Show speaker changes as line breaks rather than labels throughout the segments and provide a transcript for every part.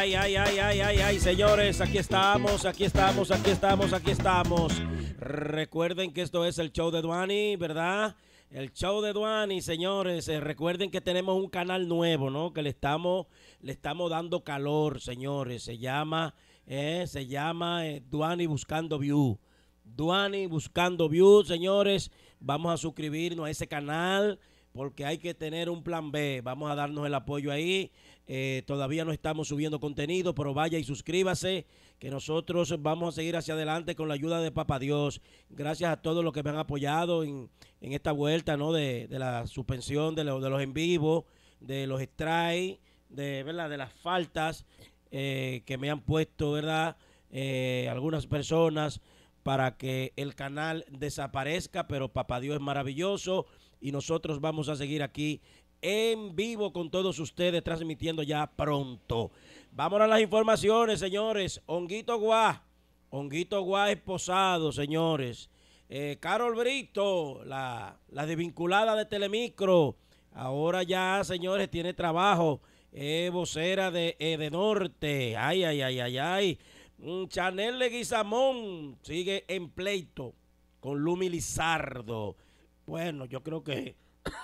ay, señores, aquí estamos. Recuerden que esto es el show de Duani, ¿verdad? El show de Duani, señores. Recuerden que tenemos un canal nuevo, ¿no? Que le estamos dando calor, señores. Se llama Duani Buscando View. Duani Buscando View, señores. Vamos a suscribirnos a ese canal porque hay que tener un plan B. Vamos a darnos el apoyo ahí. Todavía no estamos subiendo contenido, pero vaya y suscríbase, que nosotros vamos a seguir hacia adelante con la ayuda de Papá Dios. Gracias a todos los que me han apoyado en esta vuelta, ¿no? De la suspensión de los en vivo, de los strikes, ¿verdad? De las faltas que me han puesto, ¿verdad? Algunas personas para que el canal desaparezca, pero Papá Dios es maravilloso y nosotros vamos a seguir aquí en vivo con todos ustedes, transmitiendo ya pronto. Vámonos a las informaciones, señores. Honguito Guá esposado, señores. Carol Brito, la desvinculada de Telemicro, ahora ya, señores, tiene trabajo. Vocera de Edenorte. Ay. Chanel Leguizamón sigue en pleito con Lumi Lizardo. Bueno, yo creo que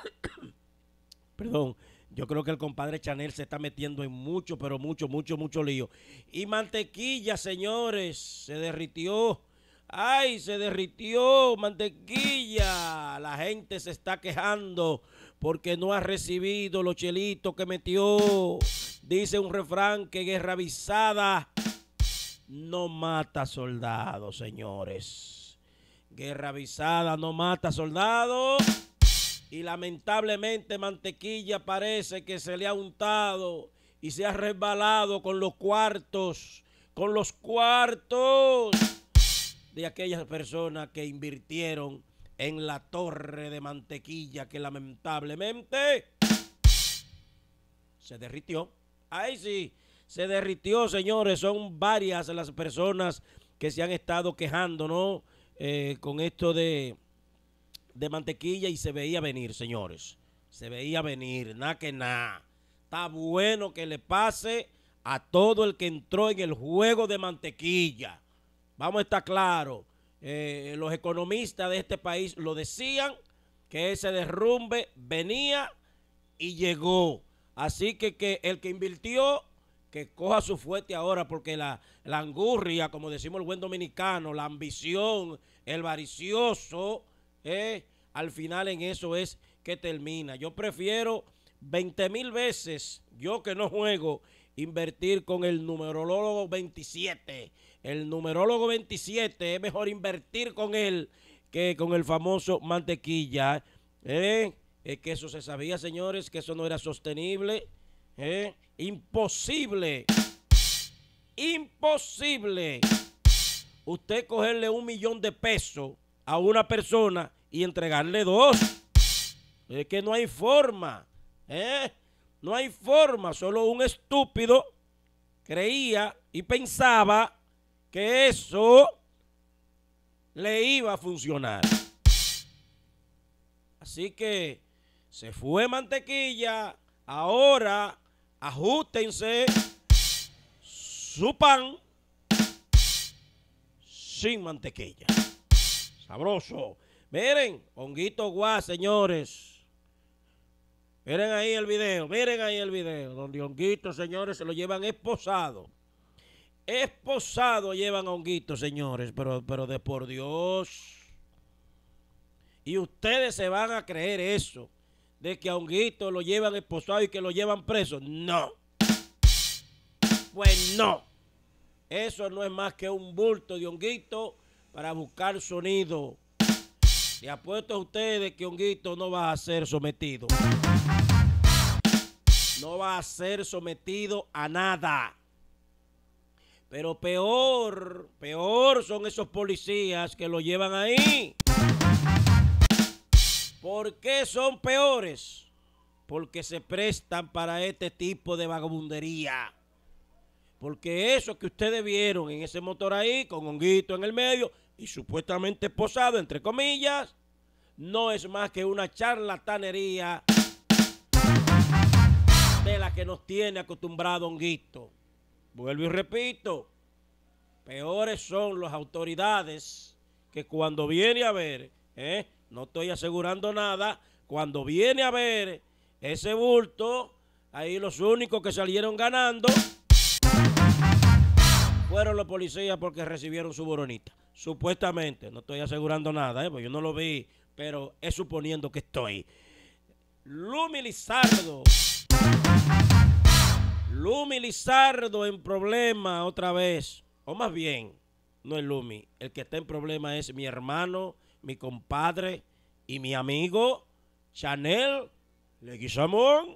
yo creo que el compadre Chanel se está metiendo en mucho lío. Y Mantequilla, señores, se derritió. ¡Ay, se derritió Mantequilla! La gente se está quejando porque no ha recibido los chelitos que metió. Dice un refrán que guerra avisada no mata soldados, señores. Guerra avisada no mata soldados. Y lamentablemente Mantequilla parece que se le ha untado y se ha resbalado con los cuartos de aquellas personas que invirtieron en la torre de Mantequilla, que lamentablemente se derritió. Ahí sí, se derritió, señores. Son varias las personas que se han estado quejando, ¿no? Con esto de Mantequilla, y se veía venir, señores. Se veía venir, nada que nada. Está bueno que le pase a todo el que entró en el juego de Mantequilla. Vamos a estar claros. Los economistas de este país lo decían, que ese derrumbe venía y llegó. Así que el que invirtió, que coja su fuerte ahora, porque la angurria, como decimos el buen dominicano, la ambición, el varicioso, al final en eso es que termina. Yo prefiero 20,000 veces, yo que no juego, invertir con el numerólogo 27. El numerólogo 27 es mejor invertir con él que con el famoso Mantequilla. Es que eso se sabía, señores, que eso no era sostenible. Imposible usted cogerle 1,000,000 de pesos a una persona y entregarle 2. Es que no hay forma. No hay forma. Solo un estúpido creía y pensaba que eso le iba a funcionar. Así que se fue Mantequilla. Ahora ajustense su pan sin mantequilla. Sabroso. Miren, Honguito Guá, señores. Miren ahí el video, donde Honguito, señores, se lo llevan esposado. Esposado llevan a Honguito, señores, pero de por Dios. Y ustedes se van a creer eso, de que a Honguito lo llevan esposado y que lo llevan preso. No. Pues no. Eso no es más que un bulto de Honguito para buscar sonido. Le apuesto a ustedes que Honguito no va a ser sometido. No va a ser sometido a nada. Pero peor son esos policías que lo llevan ahí. ¿Por qué son peores? Porque se prestan para este tipo de vagabundería. Porque eso que ustedes vieron en ese motor ahí, con Honguito en el medio y supuestamente esposado, entre comillas, no es más que una charlatanería de la que nos tiene acostumbrado Honguito. Vuelvo y repito, peores son las autoridades que cuando viene a ver, no estoy asegurando nada, cuando viene a ver ese bulto, ahí los únicos que salieron ganando fueron los policías porque recibieron su boronita. Supuestamente, no estoy asegurando nada, pues yo no lo vi, pero es suponiendo que estoy. Lumi Lizardo en problema otra vez. O más bien, no es Lumi. El que está en problema es mi hermano, mi compadre y mi amigo Chanel Leguizamón.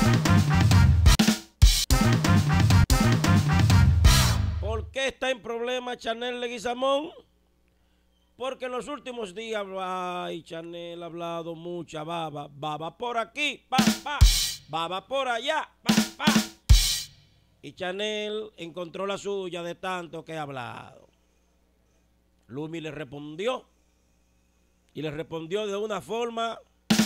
¿Por qué está en problema Chanel Leguizamón? Porque en los últimos días, ay, Chanel ha hablado mucha baba. Baba por aquí, pa, pa. Baba por allá, pa, pa. Y Chanel encontró la suya de tanto que ha hablado. Lumi le respondió. Y le respondió de una forma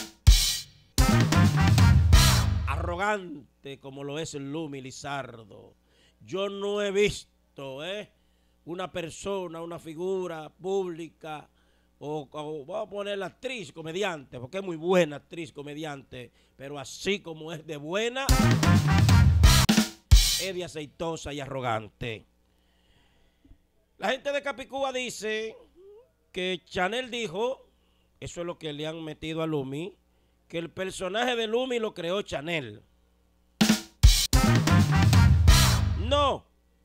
arrogante como lo es el Lumi Lizardo. Yo no he visto, una persona, una figura pública, o vamos a poner la actriz, comediante, porque es muy buena actriz, comediante, pero así como es de buena, es de aceitosa y arrogante. La gente de Capicúa dice que Chanel dijo, eso es lo que le han metido a Lumi, que el personaje de Lumi lo creó Chanel. No,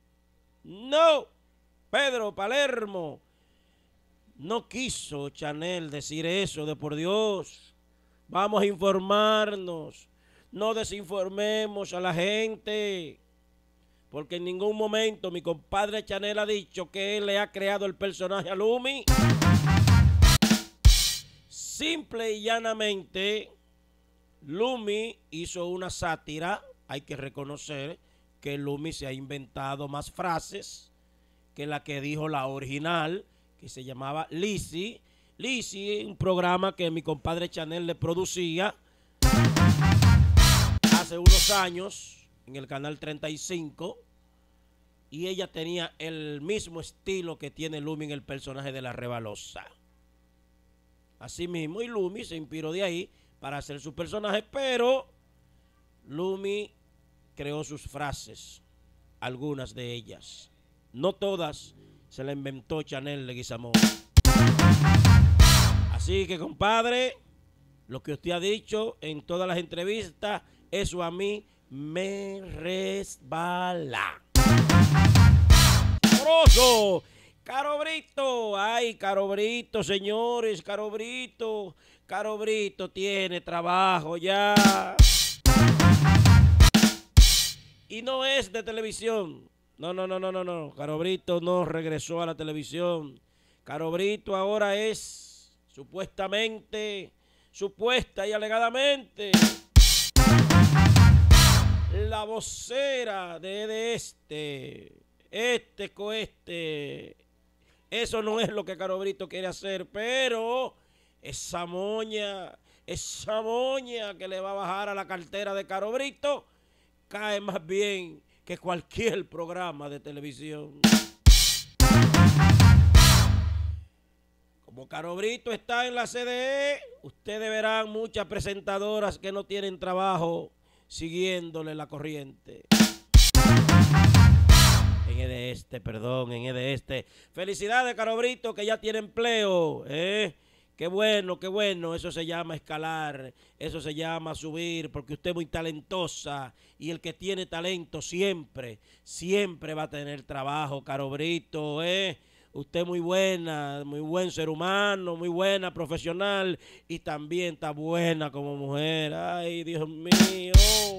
Pedro Palermo, no quiso Chanel decir eso, de por Dios. Vamos a informarnos, no desinformemos a la gente, porque en ningún momento mi compadre Chanel ha dicho que él le ha creado el personaje a Lumi. Simple y llanamente, Lumi hizo una sátira. Hay que reconocer que Lumi se ha inventado más frases que la que dijo la original, que se llamaba Lizzy. Lizzy, un programa que mi compadre Chanel le producía hace unos años en el canal 35, y ella tenía el mismo estilo que tiene Lumi en el personaje de la Rebalosa. Así mismo, y Lumi se inspiró de ahí para hacer su personaje, pero Lumi creó sus frases, algunas de ellas. No todas se la inventó Chanel Leguizamón. Así que, compadre, lo que usted ha dicho en todas las entrevistas, eso a mí me resbala. ¡Sabroso! Caro Brito, ay, Caro Brito, señores, Caro Brito tiene trabajo ya. Y no es de televisión. No. Caro Brito no regresó a la televisión. Caro Brito ahora es supuesta y alegadamente, la vocera de este coeste. Eso no es lo que Caro Brito quiere hacer, pero esa moña que le va a bajar a la cartera de Caro Brito cae más bien que cualquier programa de televisión. Como Caro Brito está en la CDE, ustedes verán muchas presentadoras que no tienen trabajo siguiéndole la corriente. En EDESTE. Felicidades, Caro Brito, que ya tiene empleo. Qué bueno. Eso se llama escalar. Eso se llama subir, porque usted es muy talentosa. Y el que tiene talento siempre va a tener trabajo, Caro Brito. Usted es muy buena, muy buen ser humano, muy buena profesional. Y también está buena como mujer. Ay, Dios mío.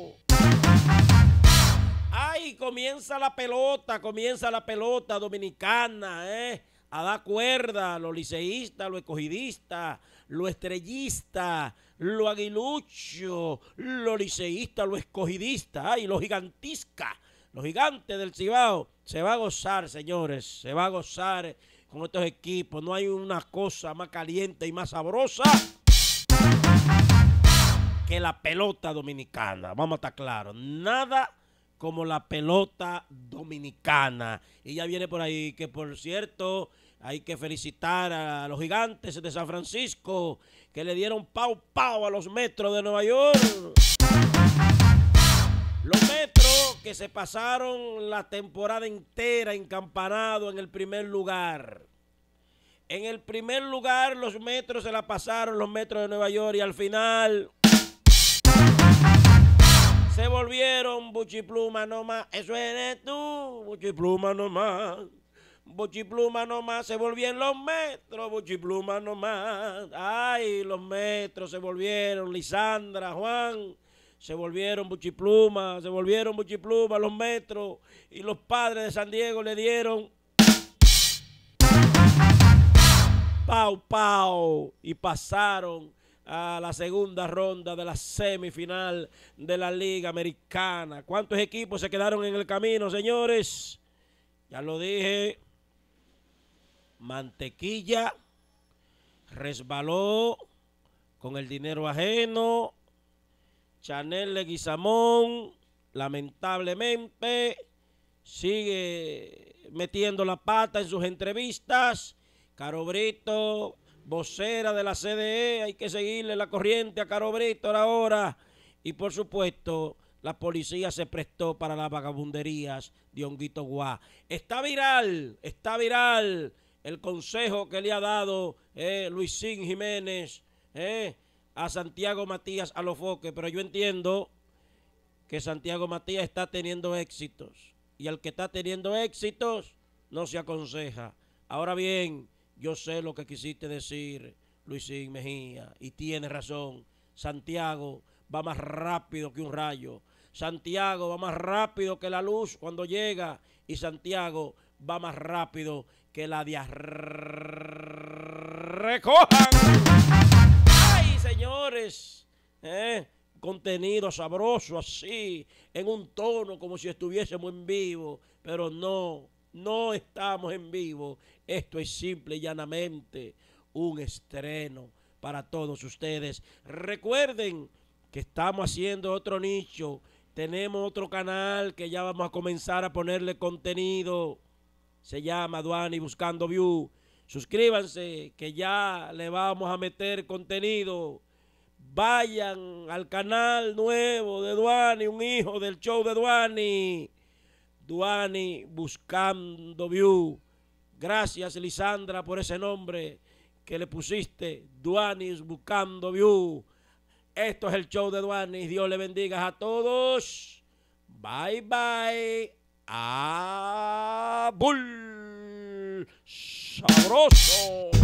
Ay, comienza la pelota dominicana, a dar cuerda, los liceístas, los escogidistas, los estrellistas, los aguiluchos, los liceístas, los escogidistas, ay, los gigantiscas, los gigantes del Cibao. Se va a gozar, señores, se va a gozar con estos equipos. No hay una cosa más caliente y más sabrosa que la pelota dominicana. Vamos a estar claros, nada como la pelota dominicana. Y ya viene por ahí, que por cierto, hay que felicitar a los Gigantes de San Francisco, que le dieron pau a los Metros de Nueva York. Los Metros que se pasaron la temporada entera encampanados en el primer lugar. En el primer lugar los Metros se la pasaron, los Metros de Nueva York, y al final se volvieron Buchipluma nomás. Eso eres tú, Buchipluma nomás. Buchipluma nomás, se volvieron los Metros, Buchipluma nomás. Ay, los Metros se volvieron, Lisandra, Juan, se volvieron Buchipluma los Metros. Y los Padres de San Diego le dieron pau y pasaron a la segunda ronda de la semifinal de la Liga Americana. ¿Cuántos equipos se quedaron en el camino, señores? Ya lo dije. Mantequilla resbaló con el dinero ajeno. Chanel Leguizamón, lamentablemente, sigue metiendo la pata en sus entrevistas. Caro Brito, vocera de la CDE, hay que seguirle la corriente a Caro Brito ahora. Y por supuesto, la policía se prestó para las vagabunderías de Honguito Guá. Está viral el consejo que le ha dado Luisín Jiménez a Santiago Matías Alofoque, pero yo entiendo que Santiago Matías está teniendo éxitos, y al que está teniendo éxitos no se aconseja. Ahora bien, yo sé lo que quisiste decir, Luisín Mejía, y tiene razón. Santiago va más rápido que un rayo. Santiago va más rápido que la luz cuando llega, y Santiago va más rápido que la recojan. ¡Ay, señores! Contenido sabroso así, en un tono como si estuviésemos en vivo, pero no estamos en vivo. Esto es simple y llanamente un estreno para todos ustedes. Recuerden que estamos haciendo otro nicho. Tenemos otro canal que ya vamos a comenzar a ponerle contenido. Se llama Duani Buscando View. Suscríbanse que ya le vamos a meter contenido. Vayan al canal nuevo de Duani, un hijo del show de Duani. Duani Buscando View. Gracias, Lisandra, por ese nombre que le pusiste. Duani Buscando View. Esto es el show de Duani. Dios le bendiga a todos. Bye, bye. ¡Bull! ¡Sabroso!